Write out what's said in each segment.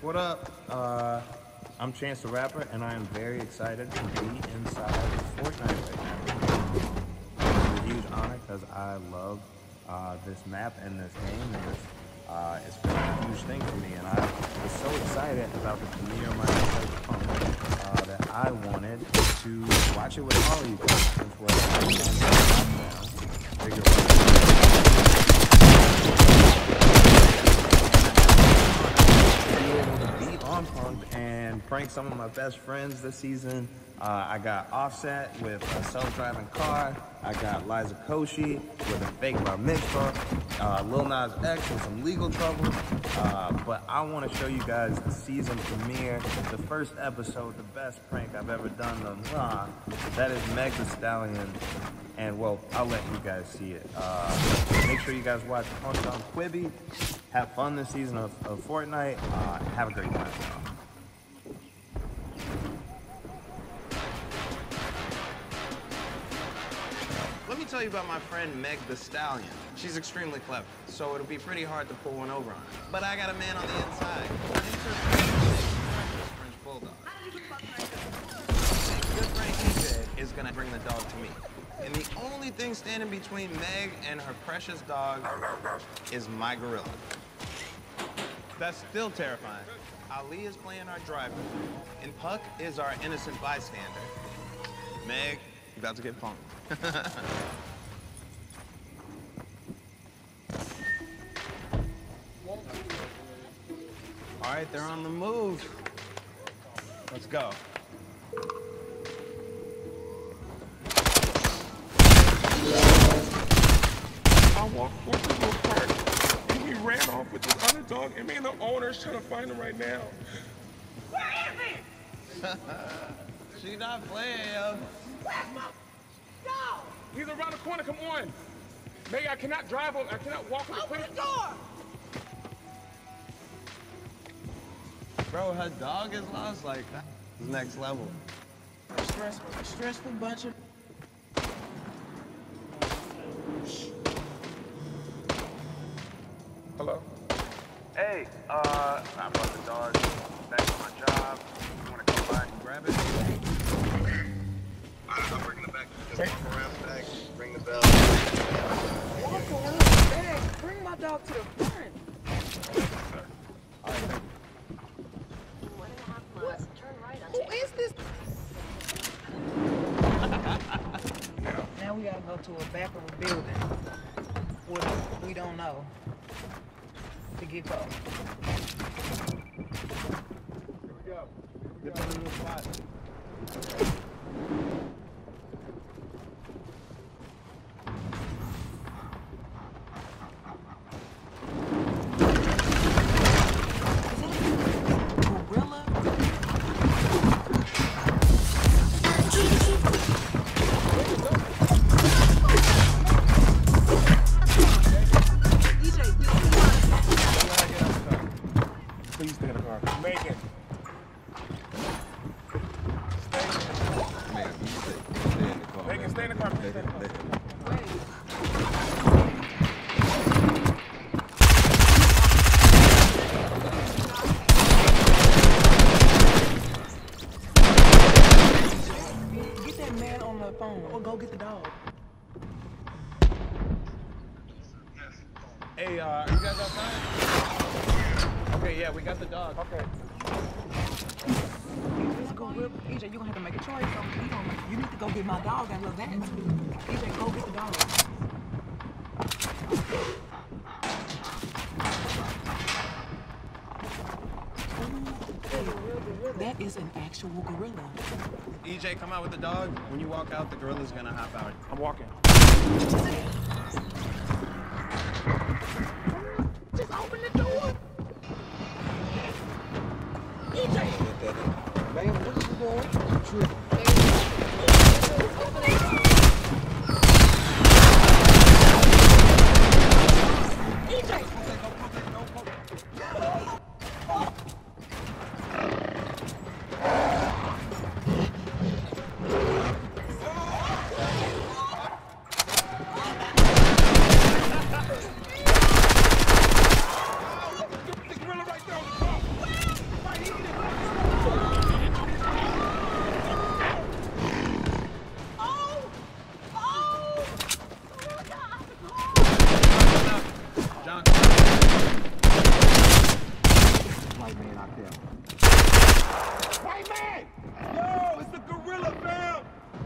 What up? I'm Chance the Rapper, and I am very excited to be inside Fortnite right now. It's a huge honor because I love this map and this game, and it's been a huge thing for me. And I was so excited about the premiere of my episode that I wanted to watch it with all of you guys, since we're on Punk and prank some of my best friends this season. I got Offset with a self-driving car. I got Liza Koshy with a fake bar mitzvah. Lil Nas X with some legal trouble. But I want to show you guys the season premiere, the first episode, the best prank I've ever done. That is Meg Thee Stallion. And well, I'll let you guys see it. Make sure you guys watch Punk'd on Quibi. Have fun this season of Fortnite. Have a great time, y'all. Let me tell you about my friend Meg Thee Stallion. She's extremely clever, so it'll be pretty hard to pull one over on her. But I got a man on the inside. French Bulldog. Good friend EJ is gonna bring the dog to me. And the only thing standing between Meg and her precious dog is my gorilla. That's still terrifying. Ali is playing our driver, and Puck is our innocent bystander. Meg, you about to get punked. All right, they're on the move. Let's go. I walked into the park and he ran off with this other dog, and me and the owner's trying to find him right now. Where is he? She not playing, yo. Where's my dog? He's around the corner, come on. Meg, I cannot drive him. I cannot walk him. Open the door! Bro, her dog is lost, like, that's next level. Stressful bunch of... Hello? Hey, I brought the dog back to my job. You want to come by and grab it? I'm bringing it back. Just walk around the back, ring the bell. Walk around the back. Bring my dog to the front. All right, thank you. Who is this? Now we gotta go to a back of a building. What we don't know. To get close. Here we go. Get to the new spot. Gorilla? Please stay in the car. Megan. Megan, stay in the car. Please stay in the car. Get that man on the phone or go get the dog. Hey, are you guys outside? Okay, yeah, we got the dog. Okay. This gorilla, EJ, you're gonna have to make a choice. You need to go get my dog and look that. EJ, go get the dog. That is an actual gorilla. EJ, come out with the dog. When you walk out, the gorilla's gonna hop out. I'm walking. Just open the door. EJ! Man, what is you doing? True. white man out there. White man! Yo, it's the gorilla, fam!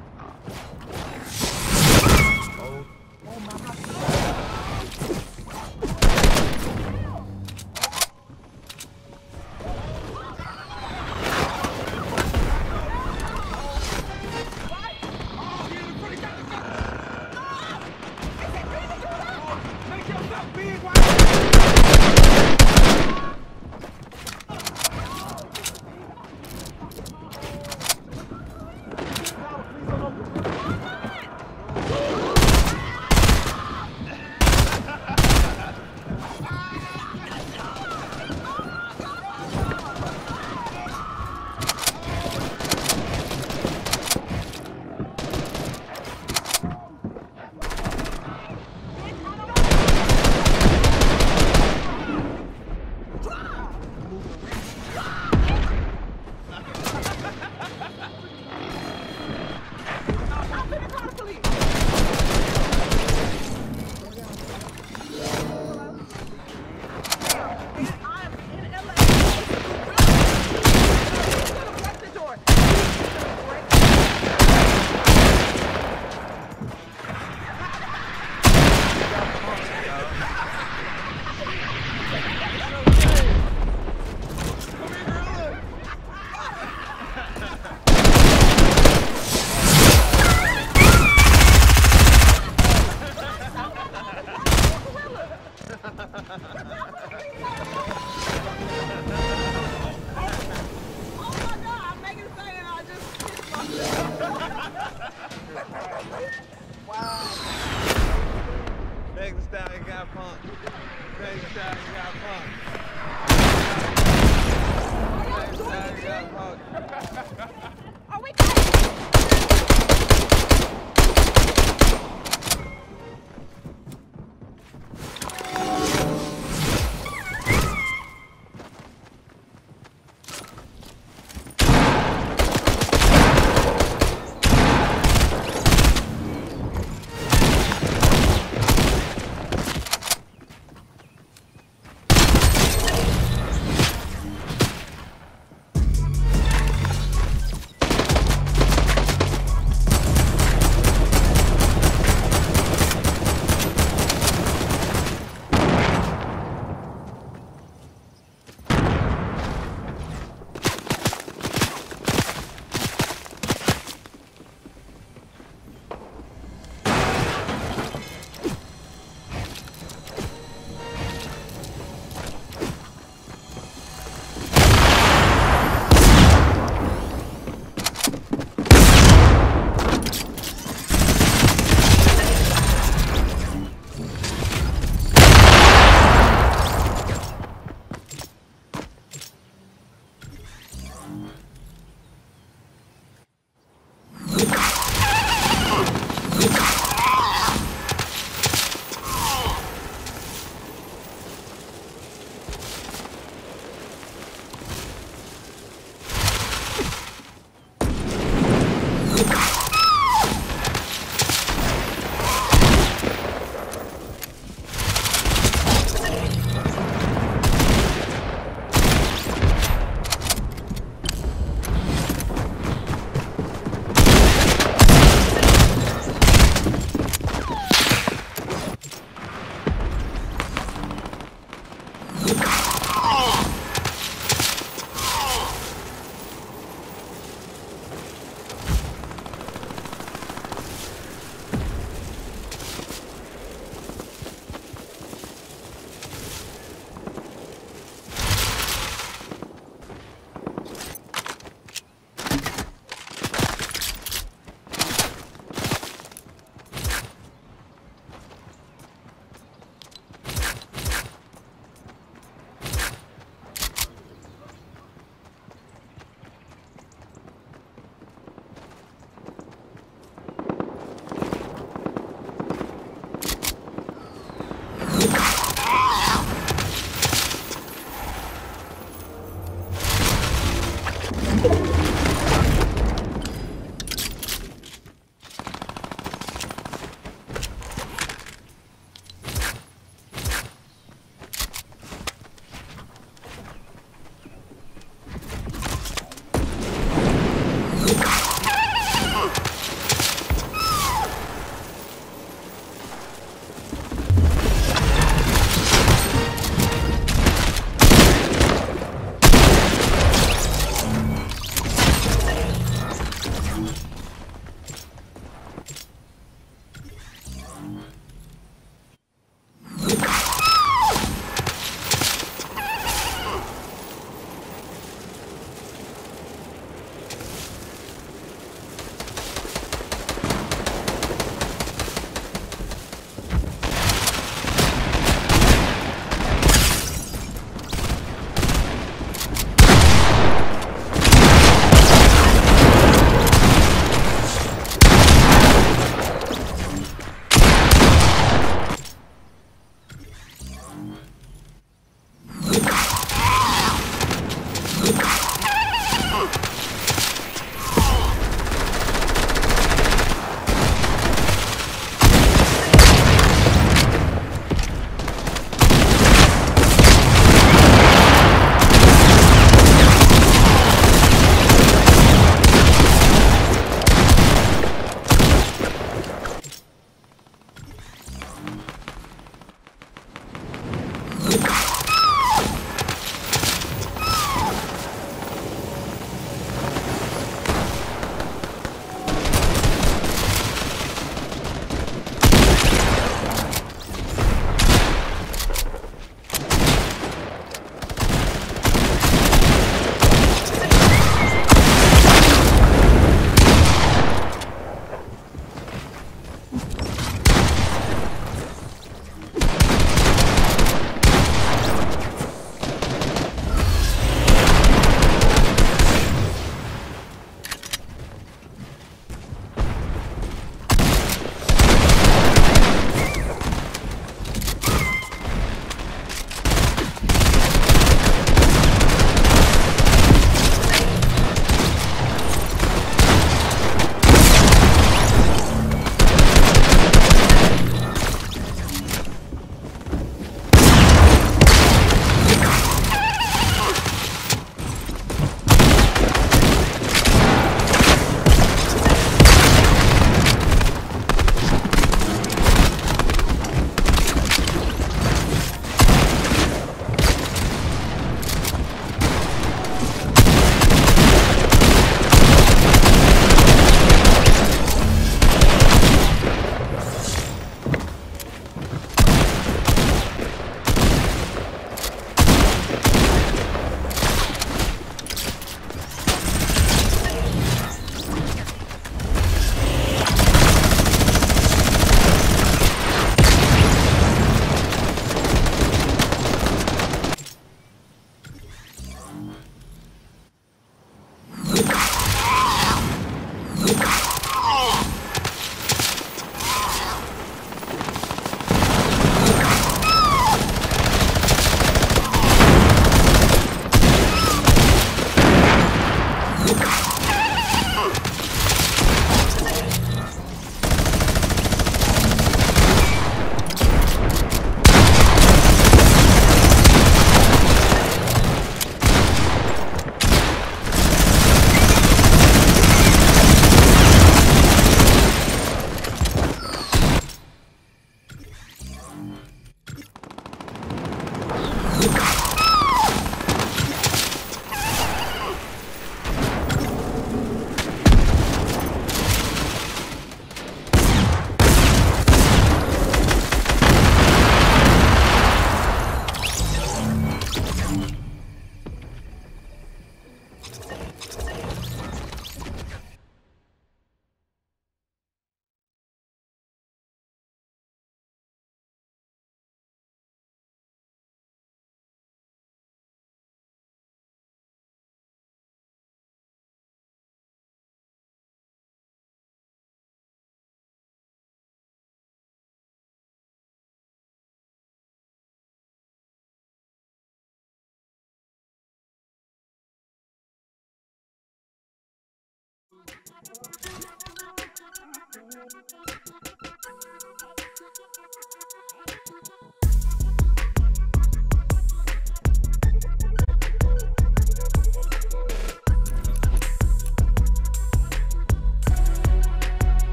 Meg Thee Stallion got punked. Meg Thee Stallion got punked. Meg Thee Stallion got punked. Are we